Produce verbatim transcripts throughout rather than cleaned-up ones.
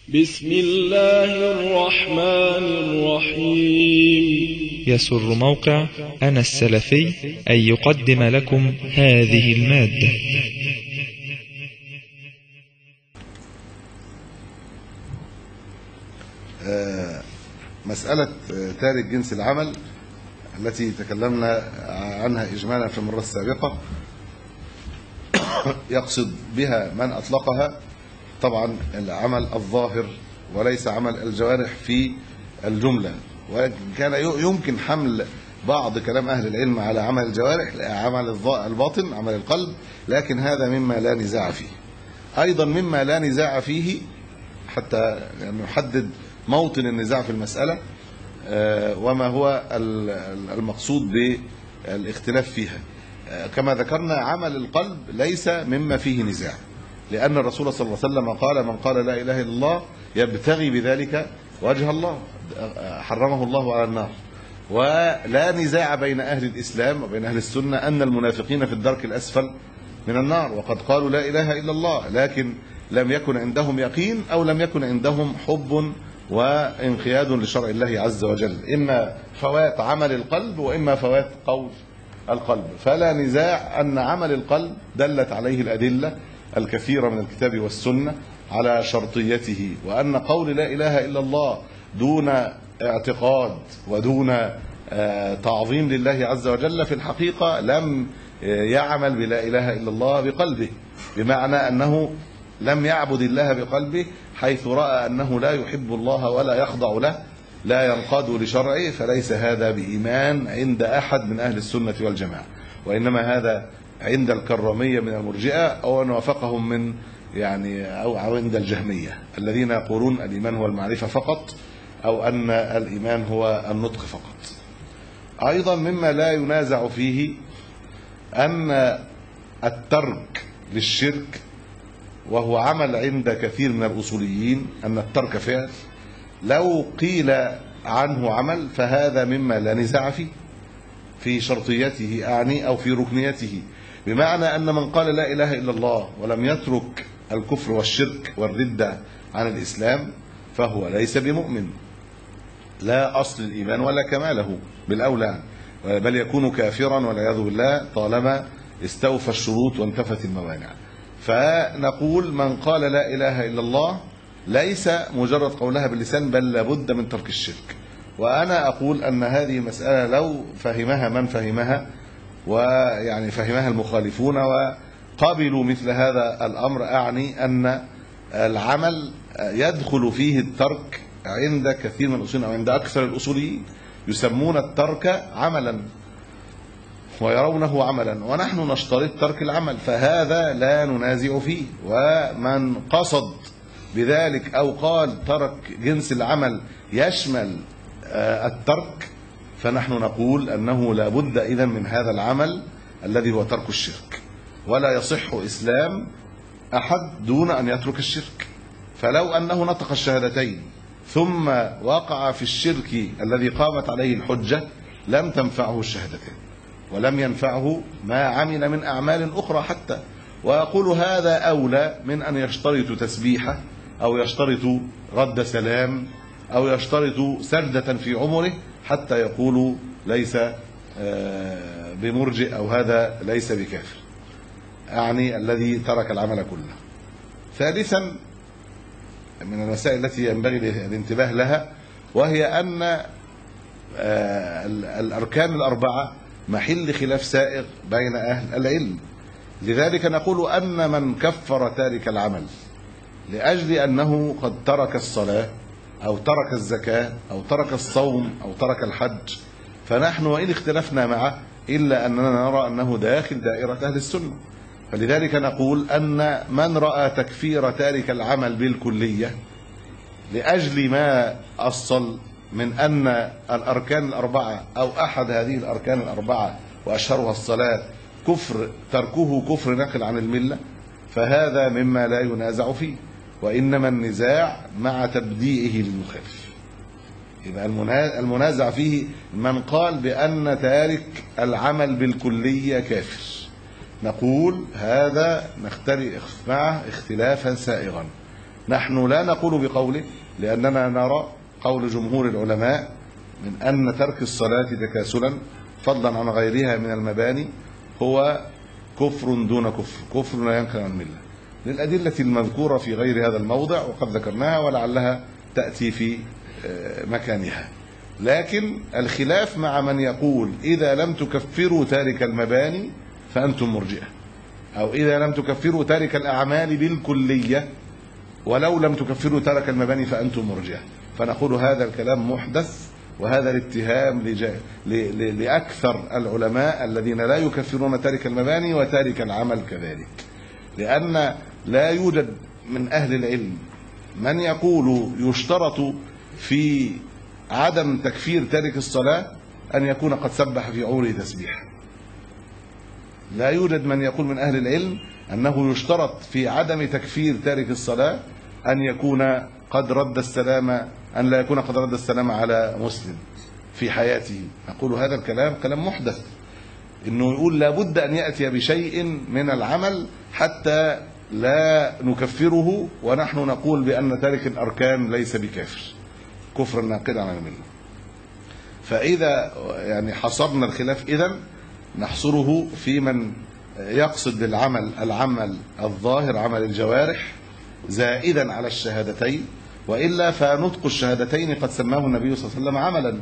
بسم الله الرحمن الرحيم. يسر موقع أنا السلفي أن يقدم لكم هذه المادة. مسألة تارك جنس العمل التي تكلمنا عنها إجمالا في المرة السابقة، يقصد بها من أطلقها طبعا العمل الظاهر وليس عمل الجوارح في الجملة، وكان يمكن حمل بعض كلام أهل العلم على عمل الجوارح عمل الباطن عمل القلب، لكن هذا مما لا نزاع فيه. أيضا مما لا نزاع فيه حتى نحدد موطن النزاع في المسألة وما هو المقصود بالاختلاف فيها. كما ذكرنا عمل القلب ليس مما فيه نزاع، لأن الرسول صلى الله عليه وسلم قال: من قال لا إله إلا الله يبتغي بذلك وجه الله حرمه الله على النار. ولا نزاع بين أهل الإسلام وبين أهل السنة أن المنافقين في الدرك الأسفل من النار، وقد قالوا لا إله إلا الله لكن لم يكن عندهم يقين أو لم يكن عندهم حب وانقياد لشرع الله عز وجل، إما فوات عمل القلب وإما فوات قول القلب. فلا نزاع أن عمل القلب دلت عليه الأدلة الكثيرة من الكتاب والسنة على شرطيته، وأن قول لا إله إلا الله دون اعتقاد ودون تعظيم لله عز وجل في الحقيقة لم يعمل بلا إله إلا الله بقلبه، بمعنى أنه لم يعبد الله بقلبه، حيث رأى أنه لا يحب الله ولا يخضع له، لا ينقاد لشرعه، فليس هذا بإيمان عند أحد من أهل السنة والجماعة، وإنما هذا عند الكرامية من المرجئة أو أن وافقهم من يعني أو عند الجهمية الذين يقولون الإيمان هو المعرفة فقط، أو أن الإيمان هو النطق فقط. أيضا مما لا ينازع فيه أن الترك للشرك، وهو عمل عند كثير من الأصوليين أن الترك فعل، لو قيل عنه عمل فهذا مما لا نزاع فيه في شرطيته أعني أو في ركنيته، بمعنى أن من قال لا إله إلا الله ولم يترك الكفر والشرك والردة عن الإسلام فهو ليس بمؤمن، لا أصل الإيمان ولا كماله بالأولى، بل يكون كافرا والعياذ بالله طالما استوفى الشروط وانتفت الموانع. فنقول من قال لا إله إلا الله ليس مجرد قولها باللسان، بل لابد من ترك الشرك. وأنا أقول أن هذه مسألة لو فهمها من فهمها ويعني فهمها المخالفون وقابلوا مثل هذا الأمر، أعني أن العمل يدخل فيه الترك عند كثير من الأصوليين أو عند أكثر الأصوليين، يسمون الترك عملا ويرونه عملا، ونحن نشترط ترك العمل، فهذا لا ننازع فيه. ومن قصد بذلك أو قال ترك جنس العمل يشمل الترك فنحن نقول أنه لا بد إذن من هذا العمل الذي هو ترك الشرك، ولا يصح إسلام أحد دون أن يترك الشرك. فلو أنه نطق الشهادتين ثم وقع في الشرك الذي قامت عليه الحجة لم تنفعه الشهادتين ولم ينفعه ما عمل من أعمال أخرى حتى. وأقول هذا أولى من أن يشترط تسبيحة أو يشترط رد سلام أو يشترط سجدة في عمره حتى يقولوا ليس بمرجئ أو هذا ليس بكافر، أعني الذي ترك العمل كله. ثالثا من المسائل التي ينبغي الانتباه لها، وهي أن الأركان الأربعة محل خلاف سائغ بين أهل العلم، لذلك نقول أن من كفر تارك العمل لأجل أنه قد ترك الصلاة أو ترك الزكاة أو ترك الصوم أو ترك الحج، فنحن وإن اختلفنا معه إلا أننا نرى أنه داخل دائرة أهل السنة. فلذلك نقول أن من رأى تكفير تارك العمل بالكلية لأجل ما أصل من أن الأركان الأربعة أو أحد هذه الأركان الأربعة وأشهرها الصلاة كفر تركه كفر نقل عن الملة، فهذا مما لا ينازع فيه، وإنما النزاع مع تبديئه للمخالف. يبقى المنازع فيه من قال بأن تارك العمل بالكلية كافر، نقول هذا نختلف معه اختلافا سائغا، نحن لا نقول بقوله، لأننا نرى قول جمهور العلماء من أن ترك الصلاة تكاسلا فضلا عن غيرها من المباني هو كفر دون كفر، كفر لا ينقل عن المله، للأدلة المذكورة في غير هذا الموضع وقد ذكرناها ولعلها تأتي في مكانها. لكن الخلاف مع من يقول إذا لم تكفروا تارك المباني فأنتم مرجئة، أو إذا لم تكفروا تارك الأعمال بالكلية ولو لم تكفروا تارك المباني فأنتم مرجئة. فنقول هذا الكلام محدث، وهذا الاتهام لأكثر العلماء الذين لا يكفرون تارك المباني وتارك العمل كذلك، لأن لا يوجد من أهل العلم من يقول يشترط في عدم تكفير تارك الصلاة أن يكون قد سبح في عمره تسبيحا. لا يوجد من يقول من أهل العلم أنه يشترط في عدم تكفير تارك الصلاة أن يكون قد رد السلام، أن لا يكون قد رد السلام على مسلم في حياته. نقول هذا الكلام كلام محدث، إنه يقول لابد أن يأتي بشيء من العمل حتى لا نكفره ونحن نقول بأن تارك الأركان ليس بكافر، كفر ناقض عن المله. فإذا يعني حصرنا الخلاف إذن نحصره في من يقصد بالعمل العمل الظاهر، عمل الجوارح زائدا على الشهادتين، وإلا فنطق الشهادتين قد سماه النبي صلى الله عليه وسلم عملا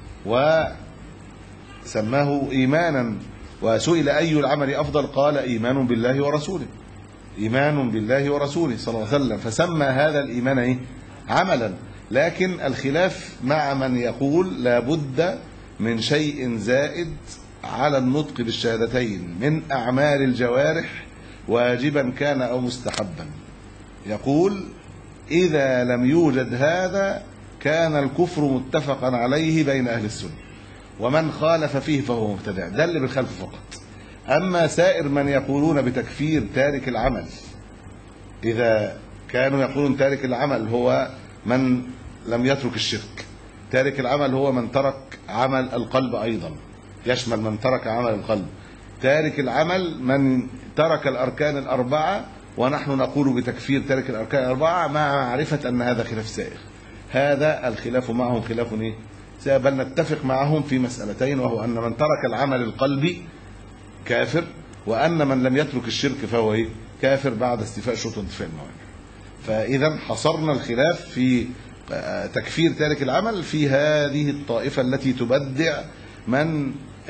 وسماه إيمانا، وسئل أي العمل أفضل قال إيمان بالله ورسوله، إيمان بالله ورسوله صلى الله عليه وسلم، فسمى هذا الإيمان إيه؟ عملا. لكن الخلاف مع من يقول لابد من شيء زائد على النطق بالشهادتين من أعمال الجوارح واجبا كان أو مستحبا. يقول إذا لم يوجد هذا كان الكفر متفقا عليه بين أهل السنة، ومن خالف فيه فهو مبتدع، ده اللي بالخلف فقط. أما سائر من يقولون بتكفير تارك العمل، إذا كانوا يقولون تارك العمل هو من لم يترك الشرك، تارك العمل هو من ترك عمل القلب، أيضا يشمل من ترك عمل القلب، تارك العمل من ترك الأركان الأربعة، ونحن نقول بتكفير تارك الأركان الأربعة مع معرفة أن هذا خلاف سائر. هذا الخلاف معهم خلاف إيه؟ بل نتفق معهم في مسألتين، وهو أن من ترك العمل القلبي كافر، وأن من لم يترك الشرك فهو إيه؟ كافر بعد استيفاء شروط وانتفاء الموانع. فإذا حصرنا الخلاف في تكفير تارك العمل في هذه الطائفة التي تبدع من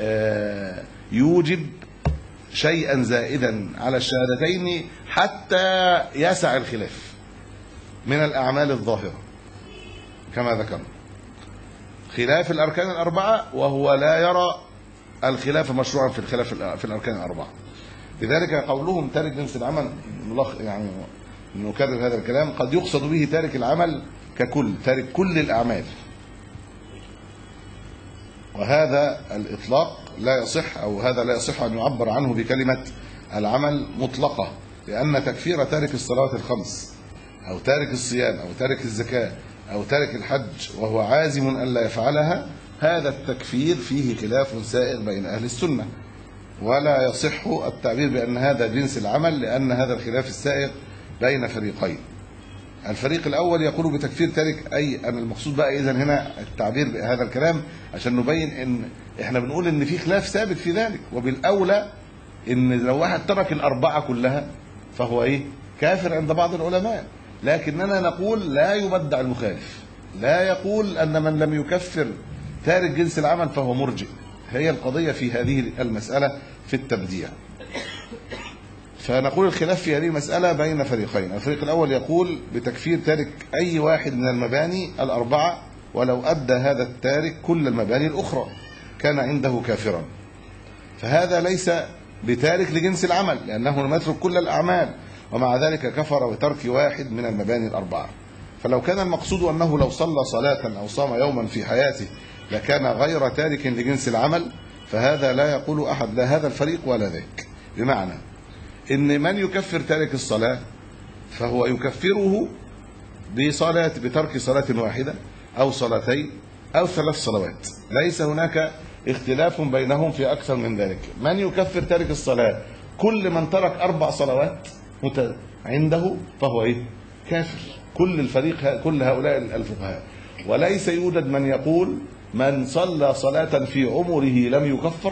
يوجب شيئا زائدا على الشهادتين حتى يسع الخلاف من الأعمال الظاهرة كما ذكرنا، خلاف الأركان الأربعة، وهو لا يرى الخلاف مشروعا في الخلاف في الأركان الأربعة. لذلك قولهم تارك جنس العمل يعني نكرر هذا الكلام، قد يقصد به تارك العمل ككل، تارك كل الأعمال، وهذا الإطلاق لا يصح، أو هذا لا يصح أن يعبر عنه بكلمة العمل مطلقة، لأن تكفير تارك الصلوات الخمس أو تارك الصيام أو تارك الزكاة أو تارك الحج وهو عازم أن لا يفعلها، هذا التكفير فيه خلاف سائر بين أهل السنة، ولا يصح التعبير بأن هذا جنس العمل، لأن هذا الخلاف السائر بين فريقين. الفريق الأول يقول بتكفير تارك أي، أنا المقصود بقى إذن هنا التعبير بهذا الكلام عشان نبين إن إحنا بنقول إن في خلاف ثابت في ذلك، وبالأولى إن لو واحد ترك الأربعة كلها فهو إيه؟ كافر عند بعض العلماء، لكننا نقول لا يبدع المخالف، لا يقول أن من لم يكفر تارك جنس العمل فهو مرجئ. هي القضية في هذه المسألة في التبديع. فنقول الخلاف في هذه المسألة بين فريقين. الفريق الأول يقول بتكفير تارك أي واحد من المباني الأربعة ولو أدى هذا التارك كل المباني الأخرى كان عنده كافرا، فهذا ليس بتارك لجنس العمل لأنه لم يترك كل الأعمال، ومع ذلك كفر بترك واحد من المباني الأربعة. فلو كان المقصود أنه لو صلى صلاة أو صام يوما في حياته لكان غير تارك لجنس العمل، فهذا لا يقول أحد لا هذا الفريق ولا ذاك، بمعنى إن من يكفر تارك الصلاة فهو يكفره بصلاة بترك صلاة واحدة أو صلاتين أو ثلاث صلوات، ليس هناك اختلاف بينهم في أكثر من ذلك. من يكفر تارك الصلاة كل من ترك أربع صلوات عنده فهو إيه؟ كافر، كل الفريق كل هؤلاء الفقهاء. وليس يوجد من يقول من صلى صلاة في عمره لم يكفر،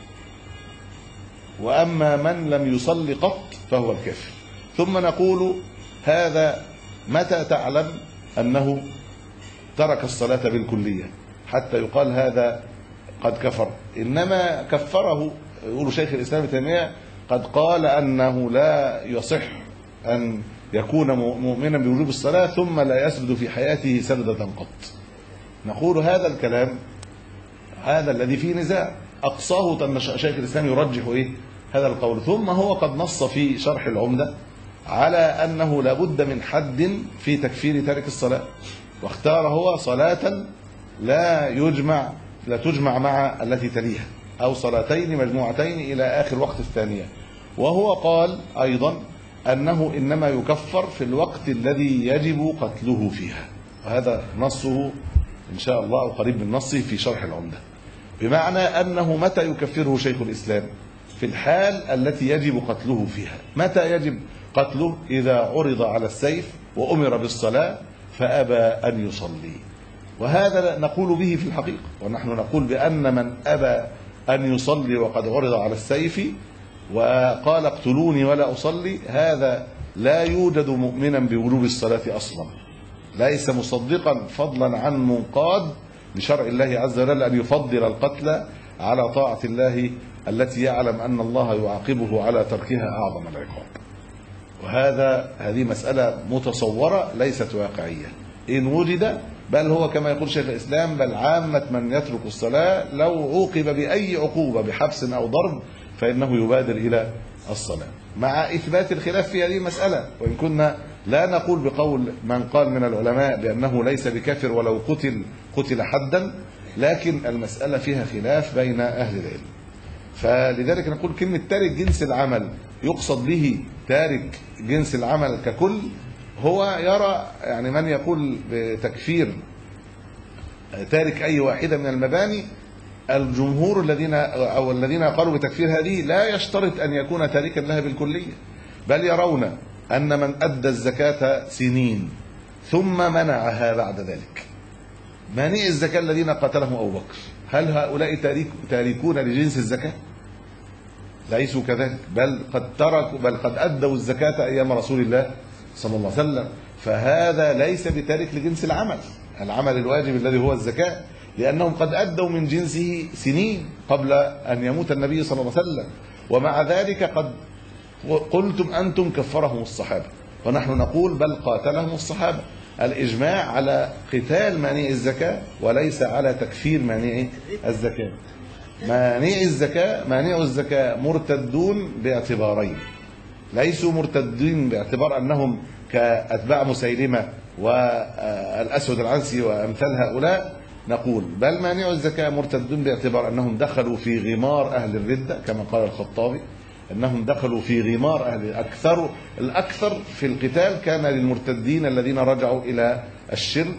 وأما من لم يصلي قط فهو الكافر. ثم نقول هذا متى تعلم أنه ترك الصلاة بالكلية حتى يقال هذا قد كفر؟ إنما كفره، يقول شيخ الإسلام ابن تيمية قد قال أنه لا يصح أن يكون مؤمنا بوجوب الصلاة ثم لا يسجد في حياته سجدة قط. نقول هذا الكلام هذا الذي فيه نزاع أقصاه أن شيخ الإسلام يرجح إيه هذا القول. ثم هو قد نص في شرح العمدة على أنه لابد من حد في تكفير تارك الصلاة، واختار هو صلاة لا يجمع لا تجمع مع التي تليها، أو صلاتين مجموعتين إلى آخر وقت الثانية. وهو قال أيضا أنه إنما يكفر في الوقت الذي يجب قتله فيها، وهذا نصه إن شاء الله قريب من نصه في شرح العمدة، بمعنى أنه متى يكفره شيخ الإسلام؟ في الحال التي يجب قتله فيها. متى يجب قتله؟ إذا عرض على السيف وأمر بالصلاة فأبى أن يصلي. وهذا نقول به في الحقيقة، ونحن نقول بأن من أبى أن يصلي وقد عرض على السيف وقال اقتلوني ولا أصلي، هذا لا يوجد مؤمنا بوجوب الصلاة أصلا، ليس مصدقا فضلا عن منقاد لشرع الله عز وجل أن يفضل القتل على طاعة الله التي يعلم أن الله يعاقبه على تركها أعظم العقاب. وهذا هذه مسألة متصورة ليست واقعية إن وجد، بل هو كما يقول شيخ الإسلام بل عامة من يترك الصلاة لو عوقب بأي عقوبة بحبس أو ضرب فإنه يبادر إلى الصلاة، مع إثبات الخلاف في هذه المسألة. وإن كنا لا نقول بقول من قال من العلماء بأنه ليس بكافر ولو قتل قتل حدا، لكن المسألة فيها خلاف بين أهل العلم. فلذلك نقول كلمة تارك جنس العمل يقصد به تارك جنس العمل ككل. هو يرى يعني من يقول بتكفير تارك أي واحدة من المباني، الجمهور الذين أو الذين قالوا بتكفير هذه لا يشترط أن يكون تاركا لها بالكلية، بل يرون أن من أدى الزكاة سنين ثم منعها بعد ذلك، مانع الزكاة الذين قتلهم أبو بكر، هل هؤلاء تاركون لجنس الزكاة؟ ليسوا كذلك، بل قد تركوا بل قد أدوا الزكاة أيام رسول الله صلى الله عليه وسلم. فهذا ليس بتارك لجنس العمل، العمل الواجب الذي هو الزكاة، لأنهم قد أدوا من جنسه سنين قبل أن يموت النبي صلى الله عليه وسلم. ومع ذلك قد قلتم أنتم كفرهم الصحابة، ونحن نقول بل قاتلهم الصحابة. الإجماع على قتال مانع الزكاة وليس على تكفير مانع الزكاة. مانع الزكاة مانع الزكاة مرتدون باعتبارين، ليسوا مرتدين باعتبار أنهم كأتباع مسيلمة والأسود العنسي وأمثال هؤلاء، نقول بل مانع الزكاة مرتدون باعتبار أنهم دخلوا في غمار أهل الردة كما قال الخطابي، أنهم دخلوا في غمار أهل أكثر الأكثر في القتال كان للمرتدين الذين رجعوا إلى الشرك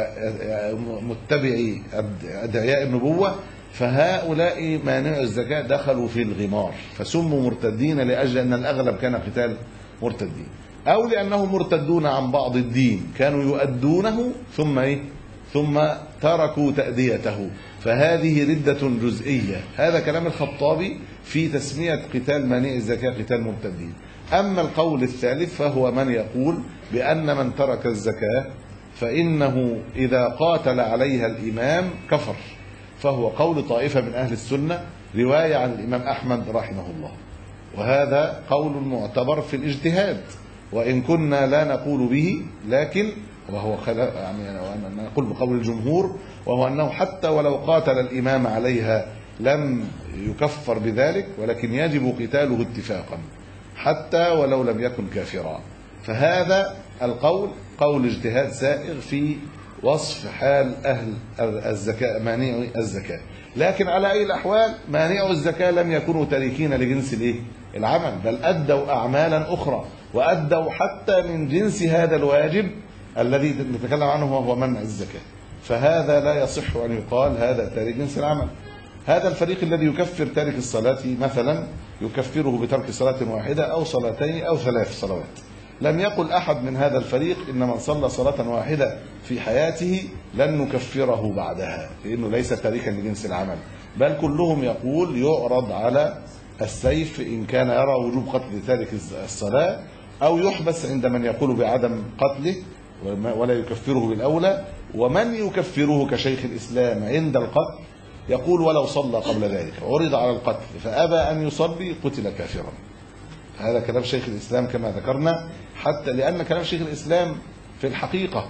ومتبعي أدعياء النبوة، فهؤلاء مانع الزكاة دخلوا في الغمار فسموا مرتدين لأجل أن الأغلب كان قتال مرتدين، أو لأنهم مرتدون عن بعض الدين كانوا يؤدونه ثم إيه؟ ثم تركوا تأديته، فهذه ردة جزئية. هذا كلام الخطابي في تسمية قتال مانع الزكاة قتال مرتدين. أما القول الثالث فهو من يقول بأن من ترك الزكاة فإنه إذا قاتل عليها الإمام كفر، فهو قول طائفة من أهل السنة رواية عن الإمام أحمد رحمه الله، وهذا قول معتبر في الاجتهاد وإن كنا لا نقول به، لكن وهو خلاف يعني نقول بقول الجمهور، وهو أنه حتى ولو قاتل الإمام عليها لم يكفر بذلك، ولكن يجب قتاله اتفاقا حتى ولو لم يكن كافرا. فهذا القول قول اجتهاد سائغ في وصف حال أهل الزكاة مانع الزكاة، لكن على أي الأحوال مانع الزكاة لم يكونوا تاركين لجنس الايه العمل، بل أدوا أعمالا أخرى وأدوا حتى من جنس هذا الواجب الذي نتكلم عنه وهو منع الزكاة. فهذا لا يصح أن يقال هذا تارك جنس العمل. هذا الفريق الذي يكفر تارك الصلاة مثلا يكفره بترك صلاة واحدة أو صلاتين أو ثلاث صلوات، لم يقل أحد من هذا الفريق إن من صلى صلاة واحدة في حياته لن نكفره بعدها لأنه ليس تاركا لجنس العمل، بل كلهم يقول يعرض على السيف إن كان يرى وجوب قتل تارك الصلاة، أو يحبس عند من يقول بعدم قتله ولا يكفره بالأولى. ومن يكفره كشيخ الإسلام عند القتل يقول ولو صلى قبل ذلك عرض على القتل فأبى أن يصلي قتل كافرا. هذا كلام شيخ الإسلام كما ذكرنا، حتى لأن كلام شيخ الإسلام في الحقيقة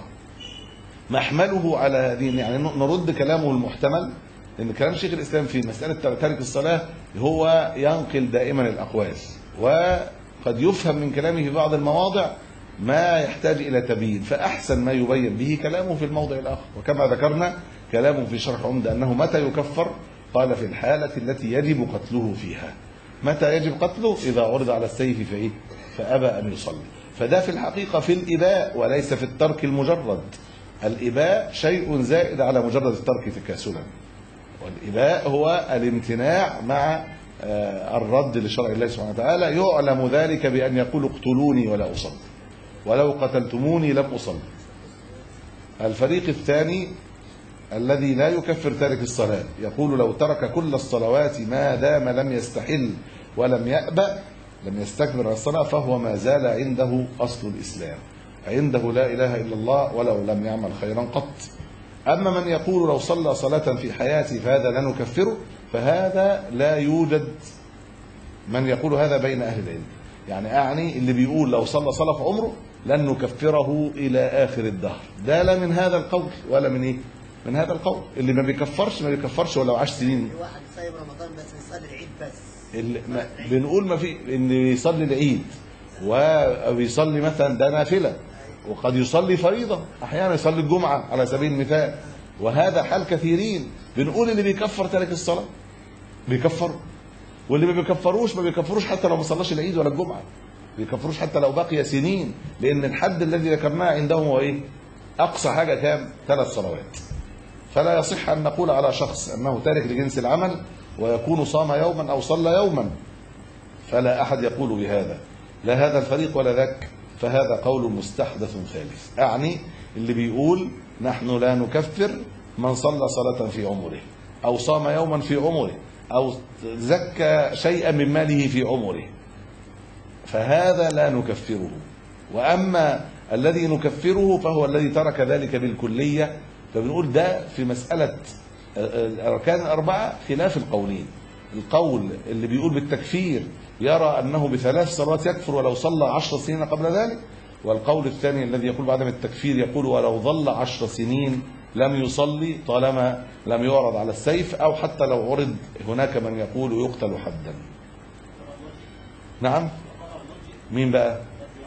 محمله على هذه، يعني نرد كلامه المحتمل، لأن كلام شيخ الإسلام في مسألة ترك الصلاة هو ينقل دائما الأقوال، وقد يفهم من كلامه في بعض المواضع ما يحتاج إلى تبيين، فأحسن ما يبين به كلامه في الموضع الآخر. وكما ذكرنا كلامه في شرح عمدة أنه متى يكفر، قال في الحالة التي يجب قتله فيها. متى يجب قتله؟ إذا عرض على السيف فإيه؟ فأبى أن يصلي. فده في الحقيقة في الإباء وليس في الترك المجرد. الإباء شيء زائد على مجرد الترك تكاسلا، والإباء هو الامتناع مع الرد لشرع الله سبحانه وتعالى. يعلم ذلك بأن يقول اقتلوني ولا أصلي، ولو قتلتموني لم أصلي. الفريق الثاني الذي لا يكفر تارك الصلاة يقول لو ترك كل الصلوات ما دام لم يستحل ولم يأبأ لم يستكبر الصلاة فهو ما زال عنده أصل الإسلام، عنده لا إله إلا الله ولو لم يعمل خيرا قط. أما من يقول لو صلى صلاة في حياتي فهذا لا نكفره، فهذا لا يوجد من يقول هذا بين أهل العلم. يعني أعني اللي بيقول لو صلى صلاة في عمره لن نكفره إلى آخر الدهر، ده لا من هذا القول ولا من إيه؟ من هذا القول. اللي ما بيكفرش ما بيكفرش ولو عاش سنين. واحد صايم رمضان بس يصلي العيد بس. اللي ما بنقول ما في ان يصلي العيد وبيصلي مثلا ده نافله، وقد يصلي فريضه، احيانا يصلي الجمعه على سبيل المثال، وهذا حال كثيرين. بنقول اللي بيكفر تارك الصلاه بيكفر، واللي ما بيكفروش ما بيكفروش حتى لو ما صلاش العيد ولا الجمعه، بيكفروش حتى لو بقي سنين، لان الحد الذي ذكرناه عندهم هو ايه؟ اقصى حاجه كام؟ ثلاث صلوات. فلا يصح ان نقول على شخص انه تارك لجنس العمل ويكون صام يوما او صلى يوما، فلا احد يقول بهذا، لا هذا الفريق ولا ذاك، فهذا قول مستحدث ثالث. اعني اللي بيقول نحن لا نكفر من صلى صلاة في عمره او صام يوما في عمره او زكى شيئا من ماله في عمره، فهذا لا نكفره. واما الذي نكفره فهو الذي ترك ذلك بالكلية. فبنقول ده في مسألة الأركان الأربعة خلاف القولين. القول اللي بيقول بالتكفير يرى أنه بثلاث صلوات يكفر ولو صلى عشر سنين قبل ذلك، والقول الثاني الذي يقول بعدم التكفير يقول ولو ظل عشر سنين لم يصلي طالما لم يعرض على السيف، أو حتى لو عرض هناك من يقول يقتل حدا. نعم، مين بقى؟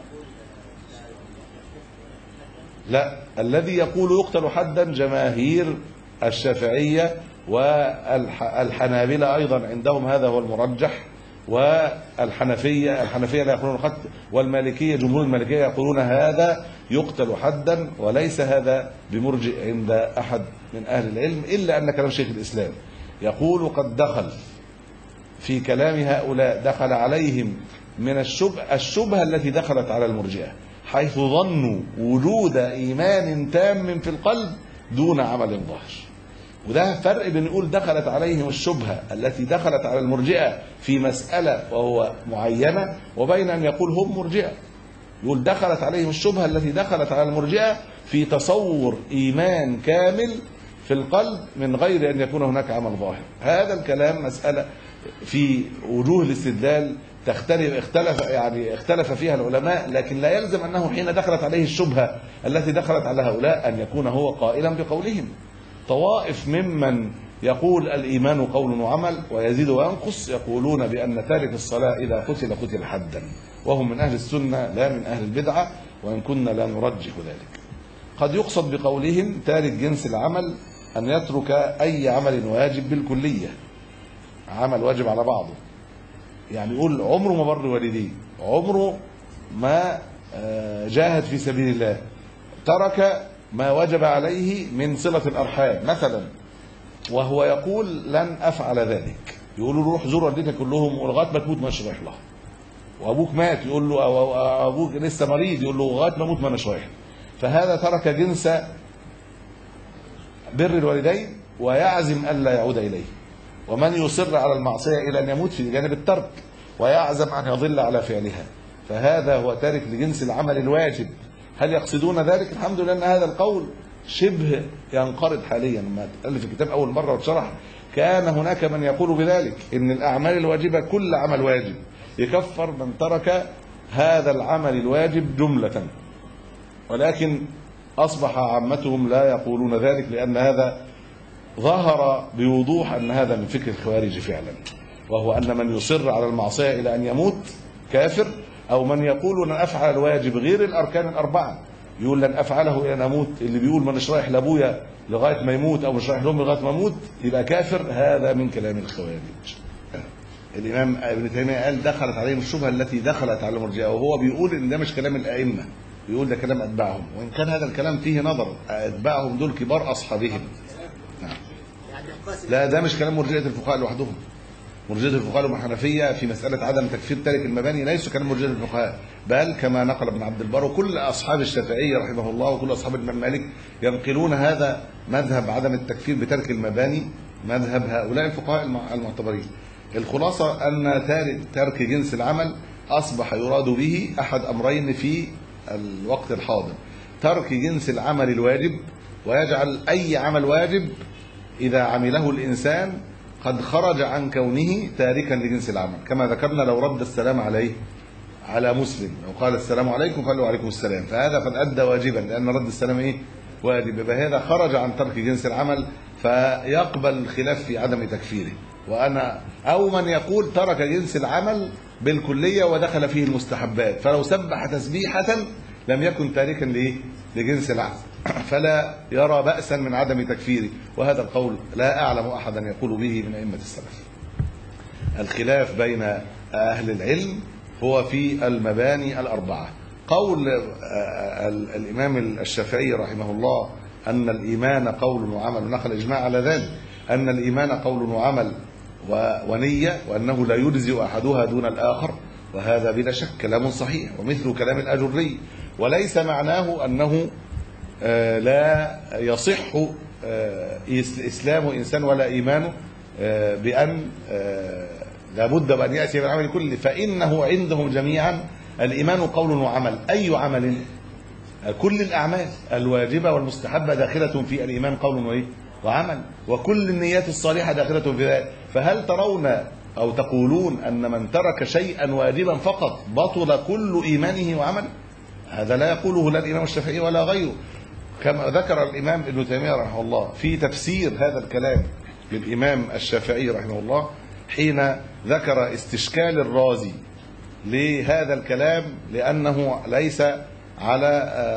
لا، الذي يقول يقتل حدا جماهير الشافعية والحنابلة أيضا عندهم هذا هو المرجح، والحنفية الحنفية لا يقولون القتل، والمالكية جمهور المالكية يقولون هذا يقتل حدا، وليس هذا بمرجئ عند أحد من أهل العلم، إلا أن كلام شيخ الإسلام يقول قد دخل في كلام هؤلاء دخل عليهم من الشبهة الشبهة التي دخلت على المرجئة، حيث ظنوا وجود إيمان تام في القلب دون عمل ظاهر. وده فرق بين نقول دخلت عليهم الشبهة التي دخلت على المرجئة في مسألة وهو معينة، وبين أن يقول هم مرجئة. يقول دخلت عليهم الشبهة التي دخلت على المرجئة في تصور إيمان كامل في القلب من غير أن يكون هناك عمل ظاهر. هذا الكلام مسألة في وجوه الاستدلال تختلف اختلف يعني اختلف فيها العلماء، لكن لا يلزم أنه حين دخلت عليه الشبهة التي دخلت على هؤلاء أن يكون هو قائلا بقولهم. طوائف ممن يقول الإيمان قول وعمل ويزيد وينقص يقولون بأن تارك الصلاة إذا قتل قتل حدا، وهم من أهل السنة لا من أهل البدعة، وإن كنا لا نرجح ذلك. قد يقصد بقولهم تارك جنس العمل أن يترك أي عمل واجب بالكلية، عمل واجب على بعضه، يعني يقول عمره ما بر والديه، عمره ما جاهد في سبيل الله، ترك ما وجب عليه من صلة الأرحام مثلا، وهو يقول لن أفعل ذلك. يقولوا روح زور والدتك كلهم ولغايه ما تموت مش رايح لها. وابوك مات يقول له، او ابوك لسه مريض يقول له لغايه ما اموت ما اناش رايح. فهذا ترك جنس بر الوالدين ويعزم الا يعود اليه. ومن يصر على المعصيه الى ان يموت في جانب الترك ويعزم ان يضل على فعلها، فهذا هو تارك لجنس العمل الواجب. هل يقصدون ذلك؟ الحمد لله ان هذا القول شبه ينقرض حاليا. لما تألف الكتاب اول مره واتشرح كان هناك من يقول بذلك، ان الاعمال الواجبه كل عمل واجب يكفر من ترك هذا العمل الواجب جمله، ولكن اصبح عامتهم لا يقولون ذلك، لان هذا ظهر بوضوح ان هذا من فكر الخوارج فعلا، وهو ان من يصر على المعصيه الى ان يموت كافر، او من يقول لن افعل الواجب غير الاركان الاربعه، يقول لن افعله الى ان اموت، اللي بيقول ما مش رايح لابويا لغايه ما يموت او مش رايح لامي لغايه ما اموت يبقى كافر. هذا من كلام الخوارج. الامام ابن تيميه قال دخلت عليهم الشبهه التي دخلت على المرجئه، وهو بيقول ان ده مش كلام الائمه، بيقول ده كلام اتباعهم، وان كان هذا الكلام فيه نظر، اتباعهم دول كبار اصحابهم. نعم. لا ده مش كلام مرجئه الفقهاء لوحدهم. مرجئه الفقهاء والحنفيه في مساله عدم تكفير تارك المباني ليسوا كلام مرجئه الفقهاء، بل كما نقل ابن عبد البر وكل اصحاب الشافعيه رحمه الله وكل اصحاب الامام مالك ينقلون هذا مذهب عدم التكفير بترك المباني، مذهب هؤلاء الفقهاء المعتبرين. الخلاصه ان ترك جنس العمل اصبح يراد به احد امرين في الوقت الحاضر: ترك جنس العمل الواجب، ويجعل اي عمل واجب اذا عمله الانسان قد خرج عن كونه تاركا لجنس العمل، كما ذكرنا لو رد السلام عليه على مسلم، لو قال السلام عليكم قال له وعليكم السلام، فهذا قد ادى واجبا، لان رد السلام ايه؟ واجب، يبقى هذا خرج عن ترك جنس العمل، فيقبل الخلاف في عدم تكفيره. وانا او من يقول ترك جنس العمل بالكليه ودخل فيه المستحبات، فلو سبح تسبيحه لم يكن تاركا لايه؟ لجنس العمل، فلا يرى بأسا من عدم تكفيره، وهذا القول لا أعلم أحدا يقول به من أئمة السلف. الخلاف بين أهل العلم هو في المباني الأربعة. قول الإمام الشافعي رحمه الله أن الإيمان قول وعمل، ونقل إجماع على ذلك، أن الإيمان قول وعمل ونية، وأنه لا يجزئ أحدها دون الآخر، وهذا بلا شك كلام صحيح، ومثل كلام الأجري، وليس معناه أنه لا يصح إسلام إنسان ولا إيمانه بأن لابد بأن يأتي بالعمل كله، فإنه عندهم جميعا الإيمان قول وعمل. أي عمل؟ كل الأعمال الواجبة والمستحبة داخلة في الإيمان قول وعمل، وكل النيات الصالحة داخلة في ذلك. فهل ترون أو تقولون أن من ترك شيئا واجبا فقط بطل كل إيمانه وعمله؟ هذا لا يقوله لا الإمام الشافعي ولا غيره، كما ذكر الإمام ابن تيمية رحمه الله في تفسير هذا الكلام للإمام الشافعي رحمه الله، حين ذكر استشكال الرازي لهذا الكلام، لأنه ليس على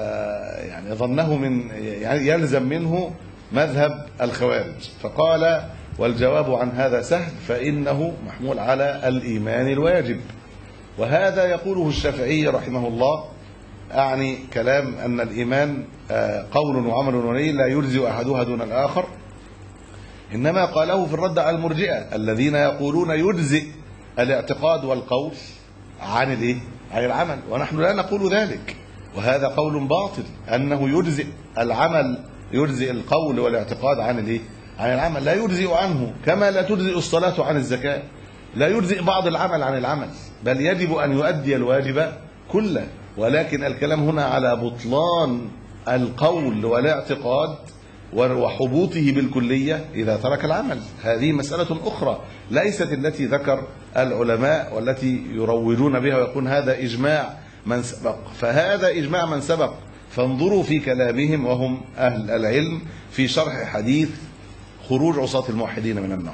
يعني ظنه من يعني يلزم منه مذهب الخوارج، فقال والجواب عن هذا سهل، فإنه محمول على الإيمان الواجب. وهذا يقوله الشافعي رحمه الله، أعني كلام أن الإيمان قول وعمل ونية لا يجزئ أحدها دون الآخر، إنما قاله في الرد على المرجئة الذين يقولون يجزئ الاعتقاد والقول عن الايه؟ عن العمل، ونحن لا نقول ذلك، وهذا قول باطل، أنه يجزئ العمل، يجزئ القول والاعتقاد عن الايه؟ عن العمل، لا يجزئ عنه، كما لا تجزئ الصلاة عن الزكاة، لا يجزئ بعض العمل عن العمل، بل يجب أن يؤدي الواجب كله. ولكن الكلام هنا على بطلان القول والاعتقاد وحبوطه بالكلية إذا ترك العمل. هذه مسألة أخرى ليست التي ذكر العلماء والتي يروجون بها ويقول هذا إجماع من سبق، فهذا إجماع من سبق. فانظروا في كلامهم وهم أهل العلم في شرح حديث خروج عصاة الموحدين من النار،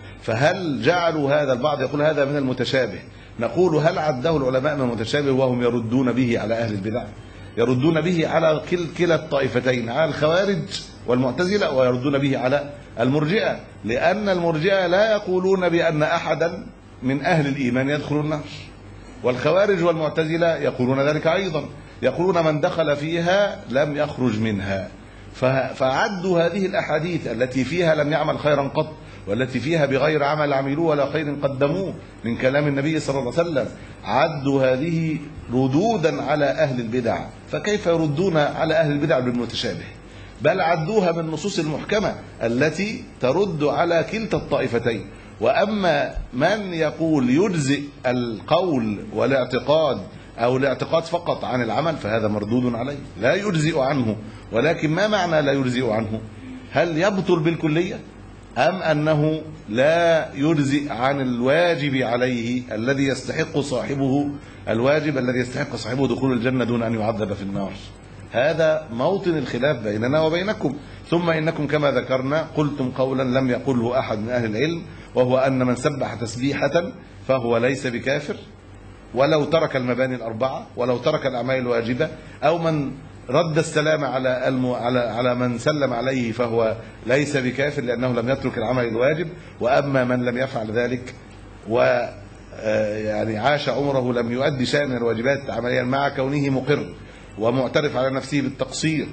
فهل جعلوا هذا؟ البعض يقول هذا من المتشابه، نقول هل عده العلماء من المتشابه وهم يردون به على أهل البدع؟ يردون به على كلا الطائفتين، على الخوارج والمعتزلة، ويردون به على المرجئة، لأن المرجئة لا يقولون بأن أحدا من أهل الإيمان يدخل النار، والخوارج والمعتزلة يقولون ذلك أيضا، يقولون من دخل فيها لم يخرج منها. فعدوا هذه الأحاديث التي فيها لم يعمل خيرا قط والتي فيها بغير عمل عملوه ولا خير قدموه من كلام النبي صلى الله عليه وسلم، عدوا هذه ردودا على أهل البدع، فكيف يردون على أهل البدع بالمتشابه؟ بل عدوها من النصوص المحكمة التي ترد على كلتا الطائفتين. وأما من يقول يجزئ القول والاعتقاد أو الاعتقاد فقط عن العمل فهذا مردود عليه، لا يجزئ عنه. ولكن ما معنى لا يجزئ عنه؟ هل يبطل بالكلية أم أنه لا يجزئ عن الواجب عليه الذي يستحق صاحبه الواجب الذي يستحق صاحبه دخول الجنة دون أن يعذب في النار؟ هذا موطن الخلاف بيننا وبينكم. ثم إنكم كما ذكرنا قلتم قولا لم يقله أحد من أهل العلم، وهو أن من سبح تسبيحة فهو ليس بكافر ولو ترك المباني الأربعة، ولو ترك الأعمال الواجبة، أو من رد السلام على الم... على على من سلم عليه فهو ليس بكافر لأنه لم يترك العمل الواجب. وأما من لم يفعل ذلك و يعني عاش عمره لم يؤدي شيئا من الواجبات عمليا مع كونه مقر ومعترف على نفسه بالتقصير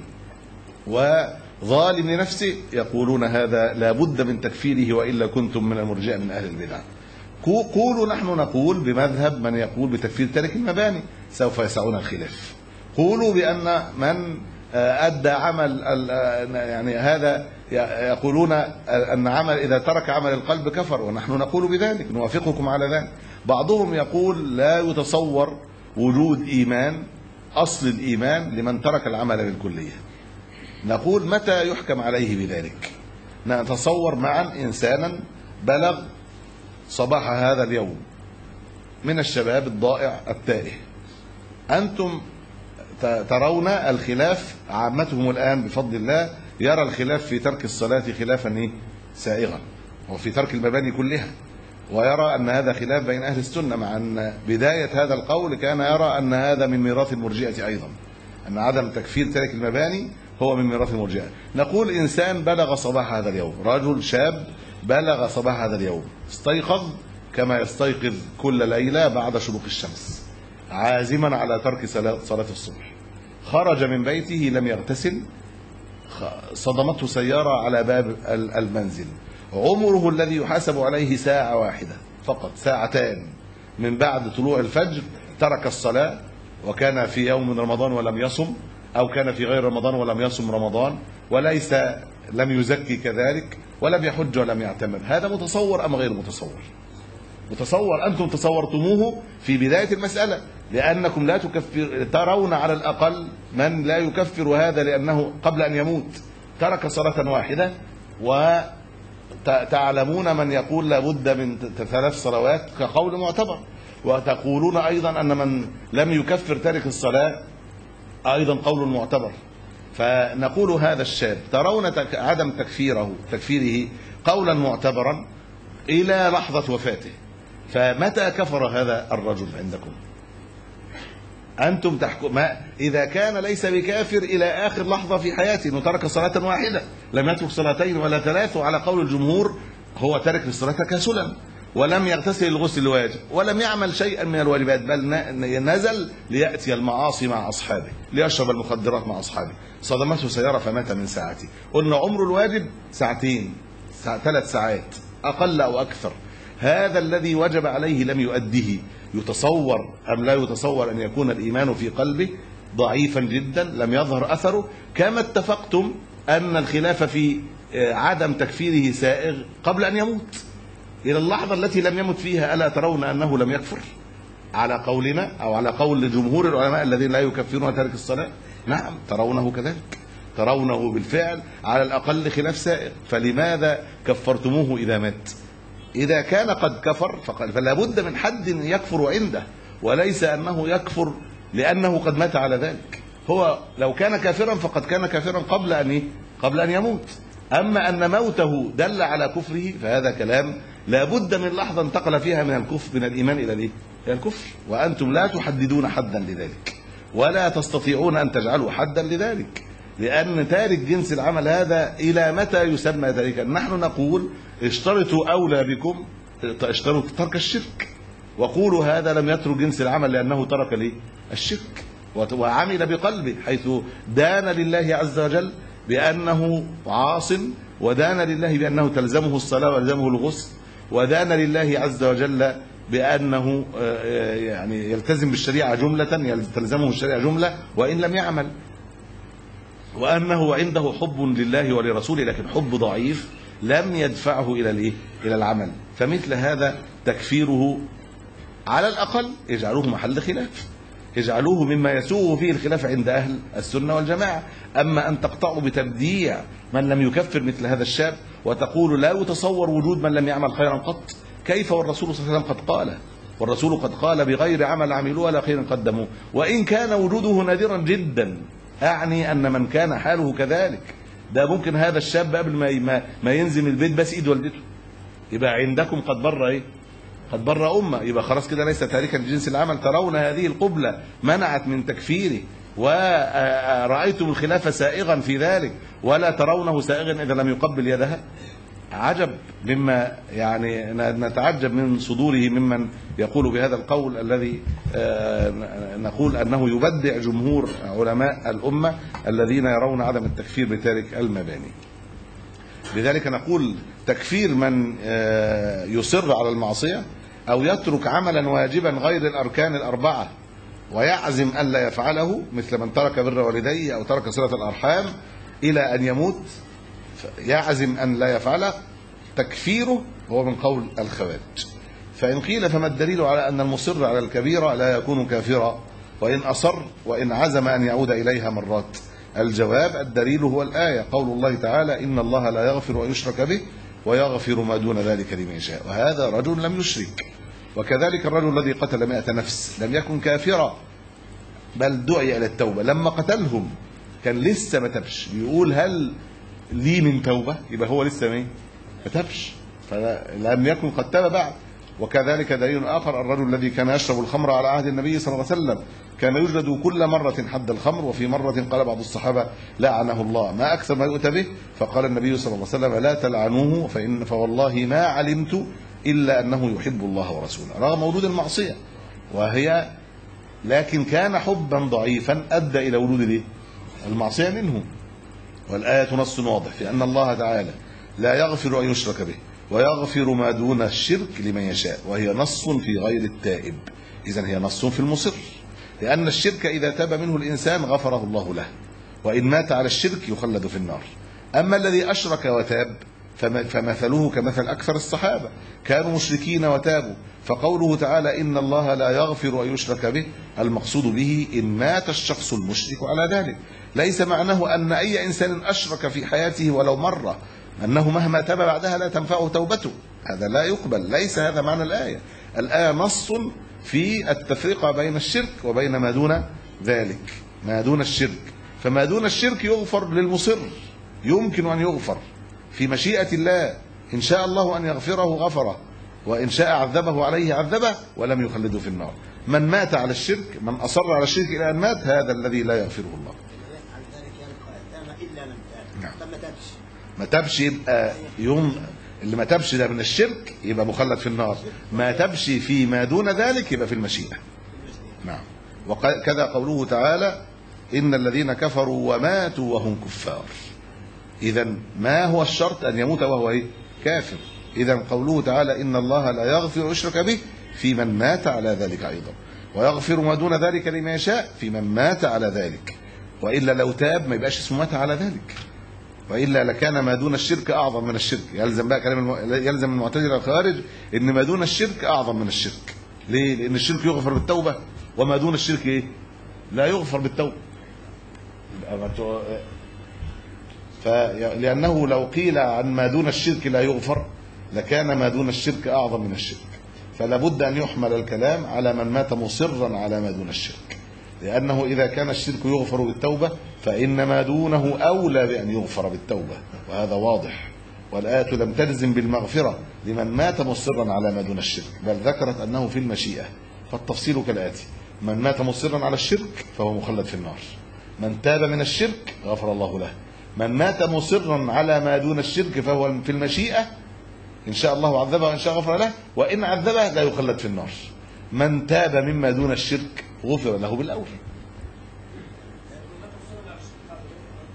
وظالم لنفسه، يقولون هذا لا بد من تكفيره وإلا كنتم من المرجئة من أهل البدع. قولوا نحن نقول بمذهب من يقول بتكفير تارك المباني، سوف يسعون الخلاف. قولوا بأن من أدى عمل يعني هذا يقولون أن عمل إذا ترك عمل القلب كفر، ونحن نقول بذلك نوافقكم على ذلك. بعضهم يقول لا يتصور وجود إيمان أصل الإيمان لمن ترك العمل بالكلية. نقول متى يحكم عليه بذلك؟ نتصور معا إنسانا بلغ صباح هذا اليوم من الشباب الضائع التائه، أنتم ترون الخلاف عامتهم الآن بفضل الله يرى الخلاف في ترك الصلاة خلافا سائغا وفي ترك المباني كلها، ويرى أن هذا خلاف بين أهل السنة، مع أن بداية هذا القول كان يرى أن هذا من ميراث المرجئة أيضا، أن عدم تكفير تارك المباني هو من ميراث المرجئة. نقول إنسان بلغ صباح هذا اليوم، رجل شاب بلغ صباح هذا اليوم، استيقظ كما يستيقظ كل ليلة بعد شروق الشمس عازما على ترك صلاة الصبح، خرج من بيته لم يغتسل، صدمته سيارة على باب المنزل، عمره الذي يحاسب عليه ساعة واحدة فقط، ساعتان من بعد طلوع الفجر ترك الصلاة، وكان في يوم من رمضان ولم يصم، أو كان في غير رمضان ولم يصم رمضان، وليس لم يزكي كذلك، ولم يحج ولم يعتمر. هذا متصور أم غير متصور؟ متصور. أنتم تصورتموه في بداية المسألة لأنكم لا تكفر، ترون على الأقل من لا يكفر هذا لأنه قبل أن يموت ترك صلاة واحدة، وتعلمون من يقول لابد من ثلاث صلوات كقول معتبر، وتقولون أيضا أن من لم يكفر تارك الصلاة أيضا قول معتبر. فنقول هذا الشاب ترون عدم تكفيره تكفيره قولا معتبرا إلى لحظة وفاته، فمتى كفر هذا الرجل عندكم؟ أنتم تحكم ما إذا كان ليس بكافر إلى آخر لحظة في حياته، إنه ترك صلاة واحدة، لم يترك صلاتين ولا ثلاث، وعلى قول الجمهور هو ترك الصلاة كسلا، ولم يغتسل الغسل الواجب، ولم يعمل شيئا من الواجبات، بل نزل ليأتي المعاصي مع أصحابه، ليشرب المخدرات مع أصحابه، صدمته سيارة فمات من ساعته. قلنا عمر الواجب ساعتين، ثلاث ساعات أقل أو أكثر. هذا الذي وجب عليه لم يؤديه، يتصور أم لا يتصور أن يكون الإيمان في قلبه ضعيفا جدا لم يظهر أثره، كما اتفقتم أن الخلاف في عدم تكفيره سائغ قبل أن يموت إلى اللحظة التي لم يمت فيها. ألا ترون أنه لم يكفر على قولنا أو على قول جمهور العلماء الذين لا يكفرون تارك الصلاة؟ نعم ترونه كذلك، ترونه بالفعل على الأقل خلاف سائغ. فلماذا كفرتموه إذا مات؟ إذا كان قد كفر فلا بد من حد يكفر عنده، وليس أنه يكفر لأنه قد مات على ذلك. هو لو كان كافرا فقد كان كافرا قبل أن قبل أن يموت، أما أن موته دل على كفره فهذا كلام لا بد من لحظة انتقل فيها من الكفر من الإيمان إلى الإيه؟ إلى الكفر. وأنتم لا تحددون حدا لذلك ولا تستطيعون أن تجعلوا حدا لذلك، لأن تارك جنس العمل هذا إلى متى يسمى تاركا؟ نحن نقول اشترطوا أولى بكم اشترطوا ترك الشرك، وقولوا هذا لم يترك جنس العمل لأنه ترك ليه؟ الشرك، وعمل بقلبه حيث دان لله عز وجل بأنه عاص ودان لله بأنه تلزمه الصلاة ويلزمه الغسل، ودان لله عز وجل بأنه يعني يلتزم بالشريعة جملة، تلزمه الشريعة جملة وإن لم يعمل، وأنه عنده حب لله ولرسوله لكن حب ضعيف لم يدفعه إلى الإيه؟ إلى العمل. فمثل هذا تكفيره على الأقل يجعلوه محل خلاف، يجعلوه مما يسوغ فيه الخلاف عند أهل السنة والجماعة. أما أن تقطعوا بتبديع من لم يكفر مثل هذا الشاب وتقول لا يتصور وجود من لم يعمل خيرا قط، كيف والرسول صلى الله عليه وسلم قد قال، والرسول قد قال بغير عمل عملوه ولا خير قدموه، وإن كان وجوده نادرا جدا، أعني أن من كان حاله كذلك ده ممكن هذا الشاب قبل ما ما ينزل البيت بس إيد والدته يبقى عندكم قد بر إيه؟ قد بر أمة، يبقى خلاص كده ليس تاركا لجنس العمل. ترون هذه القبلة منعت من تكفيره ورأيتم الخلاف سائغا في ذلك ولا ترونه سائغا إذا لم يقبل يدها. عجب مما يعني نتعجب من صدوره ممن يقول بهذا القول الذي نقول أنه يبدع جمهور علماء الأمة الذين يرون عدم التكفير بتارك المباني. لذلك نقول تكفير من يصر على المعصية أو يترك عملا واجبا غير الأركان الأربعة ويعزم أن لا يفعله، مثل من ترك بر والديه أو ترك صلة الأرحام إلى أن يموت يعزم أن لا يفعله، تكفيره هو من قول الخوارج. فإن قيل فما الدليل على أن المصر على الكبيرة لا يكون كافرا وإن أصر وإن عزم أن يعود إليها مرات؟ الجواب الدليل هو الآية، قول الله تعالى إن الله لا يغفر أن يشرك به ويغفر ما دون ذلك لمن يشاء، وهذا رجل لم يشرك. وكذلك الرجل الذي قتل مئة نفس لم يكن كافرا بل دعي إلى التوبة، لما قتلهم كان لسه ما تبش، بيقول هل لي من توبة؟ يبقى هو لسه ما تبش، فلم يكن قد تاب بعد. وكذلك دليل آخر الرجل الذي كان يشرب الخمر على عهد النبي صلى الله عليه وسلم كان يجلد كل مرة حد الخمر، وفي مرة قال بعض الصحابة لعنه الله ما أكثر ما يؤتى به، فقال النبي صلى الله عليه وسلم لا تلعنوه فإن فوالله ما علمت إلا أنه يحب الله ورسوله، رغم وجود المعصية وهي لكن كان حبا ضعيفا أدى إلى وجود المعصية منه. والآية نص واضح في أن الله تعالى لا يغفر أن يشرك به ويغفر ما دون الشرك لمن يشاء، وهي نص في غير التائب، إذن هي نص في المصر، لأن الشرك إذا تاب منه الإنسان غفره الله له، وإن مات على الشرك يخلد في النار. أما الذي أشرك وتاب فمثله كمثل أكثر الصحابة كانوا مشركين وتابوا، فقوله تعالى إن الله لا يغفر أن يشرك به المقصود به إن مات الشخص المشرك على ذلك، ليس معناه أن أي إنسان أشرك في حياته ولو مرة أنه مهما تاب بعدها لا تنفعه توبته، هذا لا يقبل، ليس هذا معنى الآية. الآية نص في التفرقة بين الشرك وبين ما دون ذلك، ما دون الشرك، فما دون الشرك يغفر للمصر، يمكن أن يغفر في مشيئة الله، إن شاء الله أن يغفره غفره، وإن شاء عذبه عليه عذبه ولم يخلده في النار. من مات على الشرك، من أصر على الشرك إلى أن مات، هذا الذي لا يغفره الله. ما تبش يبقى يوم اللي ما تبش ده من الشرك يبقى مخلد في النار، ما تبش في ما دون ذلك يبقى في المشيئة. نعم. وكذا قوله تعالى إن الذين كفروا وماتوا وهم كفار، إذن ما هو الشرط أن يموت وهو إيه؟ كافر. إذن قوله تعالى إن الله لا يغفر يشرك به في من مات على ذلك أيضا، ويغفر ما دون ذلك لمن يشاء في من مات على ذلك، وإلا لو تاب ما يبقاش اسمه مات على ذلك، وإلا لكان ما دون الشرك أعظم من الشرك. يلزم بقى كلام الم... يلزم المعتزلة الخوارج إن ما دون الشرك أعظم من الشرك. ليه؟ لأن الشرك يغفر بالتوبة وما دون الشرك إيه؟ لا يغفر بالتوبة. فلأنه لو قيل عن ما دون الشرك لا يغفر لكان ما دون الشرك أعظم من الشرك، فلا بد أن يحمل الكلام على من مات مصرا على ما دون الشرك، لأنه إذا كان الشرك يغفر بالتوبة فإن ما دونه أولى بأن يغفر بالتوبة، وهذا واضح. والآية لم تلزم بالمغفرة لمن مات مصرا على ما دون الشرك، بل ذكرت أنه في المشيئة. فالتفصيل كالآتي: من مات مصرا على الشرك فهو مخلد في النار، من تاب من الشرك غفر الله له، من مات مصرا على ما دون الشرك فهو في المشيئة، إن شاء الله عذبه وإن شاء غفر له، وإن عذبه لا يخلد في النار. من تاب مما دون الشرك غفر له بالأول.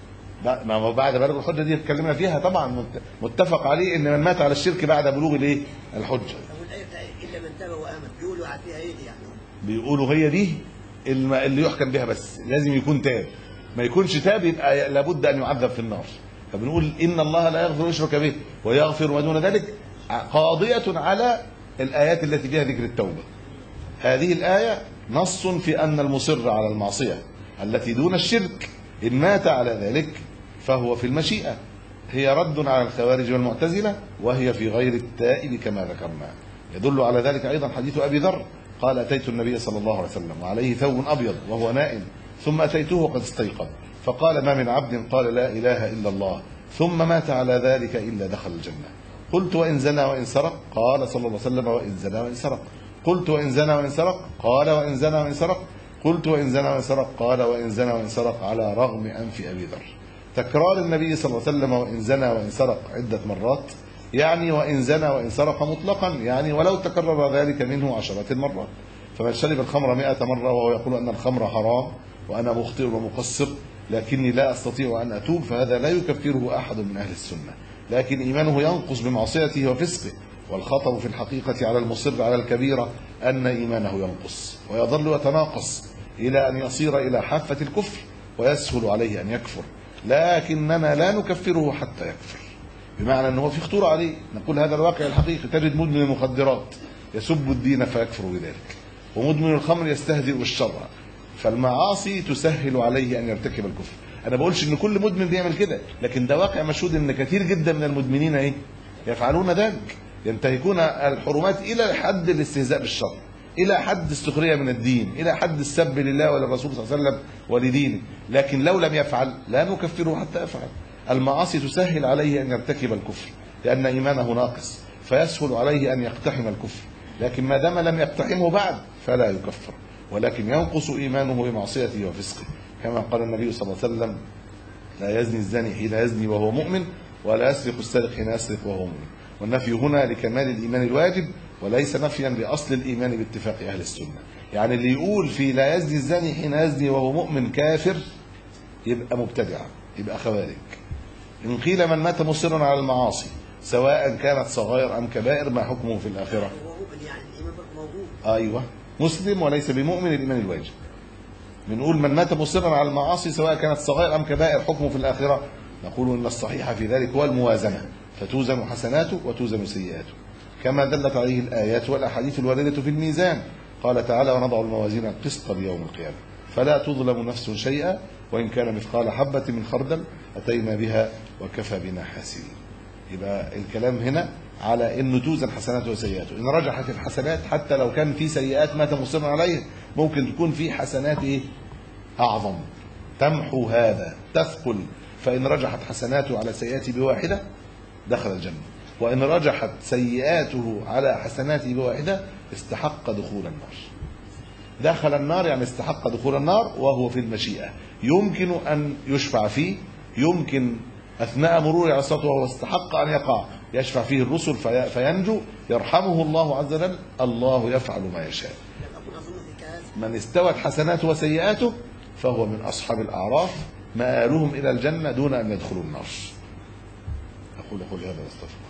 ما هو بعد بلوغ الحجه دي اتكلمنا فيها طبعا، متفق عليه ان من مات على الشرك بعد بلوغ الايه الحجه. طب الايه الا من تاب وامن بيقولوا فيها ايه دي يعني؟ بيقولوا هي دي اللي يحكم بها، بس لازم يكون تاب، ما يكونش تاب يبقى لابد ان يعذب في النار. فبنقول ان الله لا يغفر يشرك به ويغفر ما دون ذلك، قاضيه على الايات التي فيها ذكر التوبه. هذه الايه نص في ان المصر على المعصيه التي دون الشرك ان مات على ذلك فهو في المشيئه. هي رد على الخوارج والمعتزله، وهي في غير التائب كما ذكرنا. يدل على ذلك ايضا حديث ابي ذر قال اتيت النبي صلى الله عليه وسلم وعليه ثوب ابيض وهو نائم، ثم اتيته قد استيقظ، فقال ما من عبد قال لا اله الا الله ثم مات على ذلك الا دخل الجنه. قلت وان زنى وان سرق؟ قال صلى الله عليه وسلم وان زنى وان سرق. قلت وان زنى وان سرق؟ قال وان زنى وان سرق. قلت وان زنى وان سرق؟ قال وان زنى وان سرق، على رغم انف ابي ذر. تكرار النبي صلى الله عليه وسلم وان زنى وان سرق عده مرات يعني وان زنى وان سرق مطلقا، يعني ولو تكرر ذلك منه عشرات المرات. فمن شرب الخمر مئة مرة وهو يقول أن الخمر حرام وأنا مخطئ ومقصر لكني لا أستطيع أن أتوب، فهذا لا يكفره أحد من أهل السنة، لكن إيمانه ينقص بمعصيته وفسقه. والخطب في الحقيقة على المصر على الكبيرة أن إيمانه ينقص ويظل يتناقص إلى أن يصير إلى حافة الكفر ويسهل عليه أن يكفر، لكننا لا نكفره حتى يكفر، بمعنى أنه في خطورة عليه. نقول هذا الواقع الحقيقي، تجد مدمن المخدرات يسب الدين فيكفر بذلك، ومدمن الخمر يستهزئ بالشر، فالمعاصي تسهل عليه ان يرتكب الكفر. انا بقولش ان كل مدمن بيعمل كده، لكن ده واقع مشهود ان كثير جدا من المدمنين ايه يفعلون ذلك، ينتهكون الحرمات الى حد الاستهزاء بالشر، الى حد السخريه من الدين، الى حد السب لله وللرسول صلى الله عليه وسلم ولدينه، لكن لو لم يفعل لا نكفره حتى يفعل. المعاصي تسهل عليه ان يرتكب الكفر لان ايمانه ناقص، فيسهل عليه ان يقتحم الكفر، لكن ما دام لم يقتحمه بعد فلا يكفر، ولكن ينقص ايمانه بمعصيته وفسقه، كما قال النبي صلى الله عليه وسلم لا يزني الزاني حين يزني وهو مؤمن ولا يسرق السارق حين يسرق وهو مؤمن. والنفي هنا لكمال الايمان الواجب وليس نفيا لاصل الايمان باتفاق اهل السنه. يعني اللي يقول في لا يزني الزاني حين يزني وهو مؤمن كافر يبقى مبتدع، يبقى خوارج. ان قيل من مات مصرا على المعاصي سواء كانت صغائر ام كبائر ما حكمه في الاخره؟ يعني الايمان موجود. ايوه مسلم وليس بمؤمن الايمان الواجب. بنقول من مات مصرا على المعاصي سواء كانت صغائر ام كبائر حكمه في الاخره؟ نقول ان الصحيح في ذلك هو الموازنه، فتوزن حسناته وتوزن سيئاته، كما دلت عليه الايات والاحاديث الوارده في الميزان. قال تعالى ونضع الموازين القسط ليوم القيامه فلا تظلم نفس شيئا وان كان مثقال حبه من خردل اتينا بها وكفى بنا حاسبين. يبقى الكلام هنا على انه توزن حسناته وسيئاته. ان رجحت الحسنات حتى لو كان في سيئات مات مصرا عليه ممكن تكون في حسنات ايه اعظم تمحو هذا تثقل، فان رجحت حسناته على سيئاته بواحده دخل الجنه، وان رجحت سيئاته على حسناته بواحده استحق دخول النار. دخل النار يعني استحق دخول النار وهو في المشيئه، يمكن ان يشفع فيه، يمكن اثناء مرور على الصراط وهو استحق ان يقع يشفع فيه الرسل في فينجو، يرحمه الله عز وجل، الله يفعل ما يشاء. من استوت حسناته وسيئاته فهو من اصحاب الاعراف مآلهم الى الجنه دون ان يدخلوا النار. اقول قولي هذا واستغفر